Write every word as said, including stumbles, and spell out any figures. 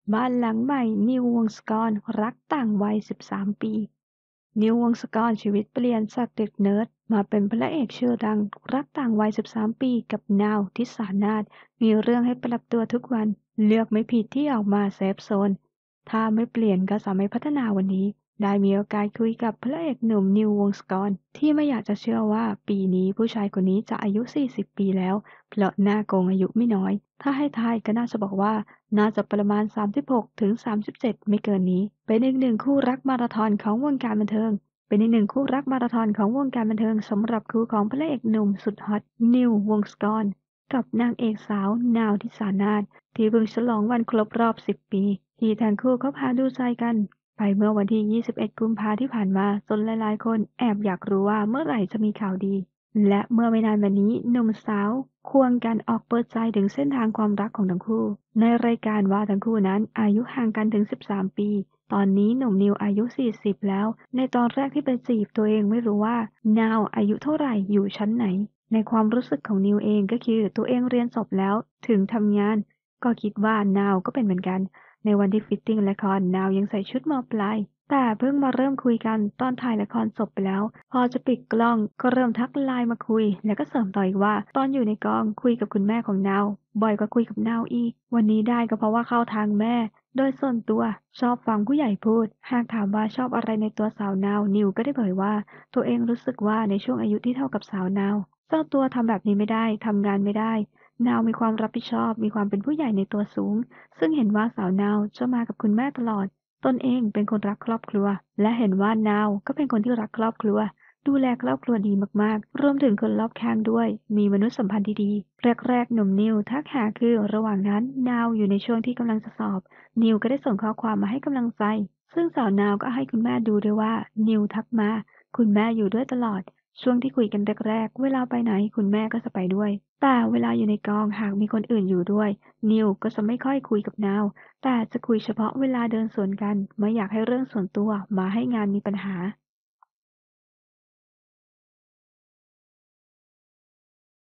บ้านหลังใหม่นิววงศกรรักต่างวัยสิบสามปีนิววงศกรชีวิตเปลี่ยนจากเด็กเนิร์ดมาเป็นพระเอกชื่อดังรักต่างวัยสิบสามปีกับนาวทิสานาถมีเรื่องให้ปรับตัวทุกวันเลือกไม่ผิดที่ออกมาเซฟโซนถ้าไม่เปลี่ยนก็จะไม่พัฒนาวันนี้ได้มีโอกาสคุยกับพระเอกหนุ่มนิววงศกรที่ไม่อยากจะเชื่อว่าปีนี้ผู้ชายคนนี้จะอายุสี่สิบปีแล้วเพราะหน้าโกงอายุไม่น้อยถ้าให้ทายก็น่าจะบอกว่า น่าจะประมาณสามสิบหกถึงสามสิบเจ็ดไม่เกินนี้เป็นอีกหนึ่งคู่รักมาราธอนของวงการบันเทิงเป็นอีกหนึ่งคู่รักมาราธอนของวงการบันเทิงสำหรับคู่ของพระเอกหนุ่มสุดฮอตนิววงศกรกับนางเอกสาวนาวทิสานาถที่เพิ่งฉลองวันครบรอบสิบปีที่ทั้งคู่เขาพาดูใจกันไปเมื่อวันที่ยี่สิบเอ็ดกุมภาที่ผ่านมาจนหลายๆคนแอบอยากรู้ว่าเมื่อไหร่จะมีข่าวดี และเมื่อไม่นานมานี้หนุ่มสาวควงกันออกเปิดใจถึงเส้นทางความรักของทั้งคู่ในรายการว่าทั้งคู่นั้นอายุห่างกันถึงสิบสามปีตอนนี้หนุ่มนิวอายุสี่สิบแล้วในตอนแรกที่ไปจีบตัวเองไม่รู้ว่านาวอายุเท่าไหร่อยู่ชั้นไหนในความรู้สึกของนิวเองก็คือตัวเองเรียนจบแล้วถึงทำงานก็คิดว่านาวก็เป็นเหมือนกันในวันที่ฟิตติ้งละครนาวยังใส่ชุดมปลาย แต่เพิ่งมาเริ่มคุยกันตอนถ่ายละครจบไปแล้วพอจะปิดกล้องก็เริ่มทักไลน์มาคุยแล้วก็เสริมต่ออีกว่าตอนอยู่ในกองคุยกับคุณแม่ของนาวบ่อยกว่าคุยกับนาวอีกวันนี้ได้ก็เพราะว่าเข้าทางแม่โดยส่วนตัวชอบฟังผู้ใหญ่พูดหากถามว่าชอบอะไรในตัวสาวนาวนิวก็ได้เผยว่าตัวเองรู้สึกว่าในช่วงอายุที่เท่ากับสาวนาวเจ้าตัวทำแบบนี้ไม่ได้ทำงานไม่ได้นาวมีความรับผิดชอบมีความเป็นผู้ใหญ่ในตัวสูงซึ่งเห็นว่าสาวนาวจะมากับคุณแม่ตลอด ตนเองเป็นคนรักครอบครัวและเห็นว่านาวก็เป็นคนที่รักครอบครัวดูแลครอบครัวดีมากๆรวมถึงคนรอบข้างด้วยมีมนุษยสัมพันธ์ที่ดีแรกๆหนุ่มนิวทักหาคือระหว่างนั้นนาวอยู่ในช่วงที่กำลังจะสอบนิวก็ได้ส่งข้อความมาให้กำลังใจซึ่งสาวนาวก็ให้คุณแม่ดูด้วยว่านิวทักมาคุณแม่อยู่ด้วยตลอดช่วงที่คุยกันแรกๆเวลาไปไหนคุณแม่ก็จะไปด้วยแต่เวลาอยู่ในกองหากมีคนอื่นอยู่ด้วยนิวก็จะไม่ค่อยคุยกับนาว แต่จะคุยเฉพาะเวลาเดินสวนกันไม่อยากให้เรื่องส่วนตัวมาให้งานมีปัญหา